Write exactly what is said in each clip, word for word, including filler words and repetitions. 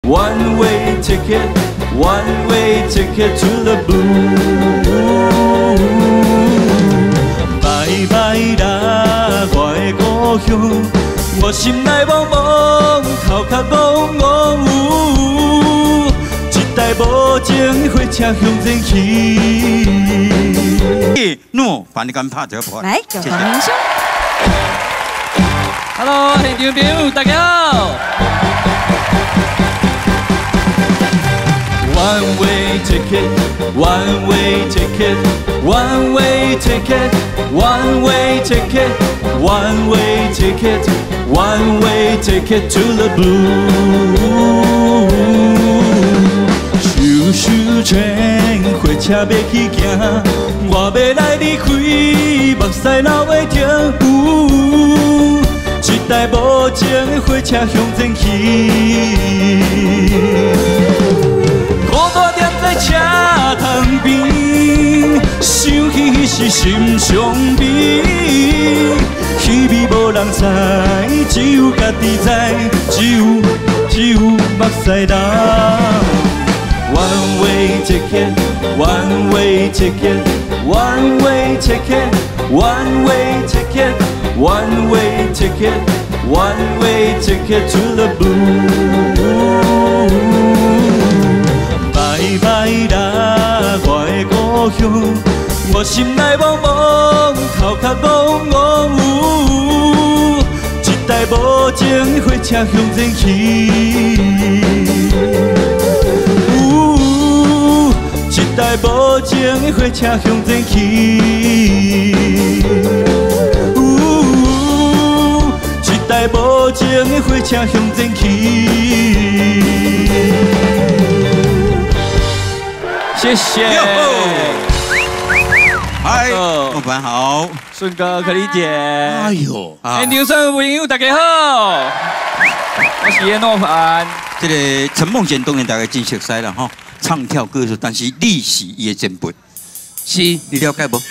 one way ticket, one way ticket to the blue。拜拜啦，我的故乡，我心内茫茫，头壳茫茫，一台无情火车向前去。 喏，把你敢拍这个破。 来，有黄明兄。 Hello， 现场朋友大家好。 One way ticket, one way ticket, one way ticket, one way ticket, one way ticket, one way ticket to the blue。咻咻转，火车要去行，我要来离开目屎流的町。 一台无情火车向前去，孤单踮在车窗边，想起迄时心伤悲。气味无人知，只有家己知，只有只有目屎流。One way ticket, one way ticket, one way ticket, one way ticket, one way ticket, one way ticket to the blue。拜拜啦，我的故乡，我心内茫茫，头壳茫茫，一台无情火车向前去。 一台无情火车向前去，一台无情火车向前去。谢谢。 嗨，老板好， 顺哥可理解。 哎呦， 现场所有朋友大家好，我是叶诺凡。 这个陈梦贤当然大家真熟悉了哈。 唱跳歌手，但是你是伊的前辈， 是你了解无？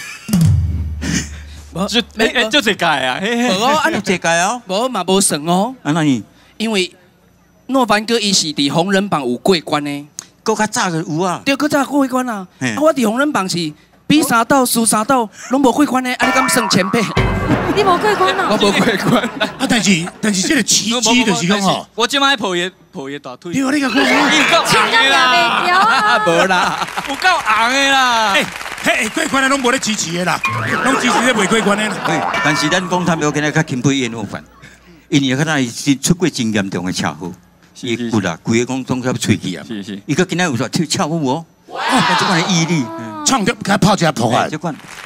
就诶诶，就这届啊， 无哦，安尼这届哦， 无嘛无算哦。 啊那你？ 因为诺凡哥伊是伫红人榜有过关的， 搁较早就有啊。 对，搁早过关啊。啊，我伫红人榜是比三道、输三道，拢无过关的，安尼敢算前辈？ 你无过关啊？ 我无过关。 啊，但是但是这个奇迹就是讲吼， 我今摆抱伊抱伊大腿。 对啊，你个讲， 伊够红的啦， 无啦， 有够红的啦。 哎，嘿，过关的拢无咧支持的啦，拢支持咧未过关的啦。 对，但是咱讲他们今日较钦佩叶诺凡，因为他是出过真严重的车祸，伊骨啦，规个讲总要吹气啊。 是是。 伊个今日有说跳跳舞哦，哇，这款的毅力， 唱着给他泡一下头啊。 这款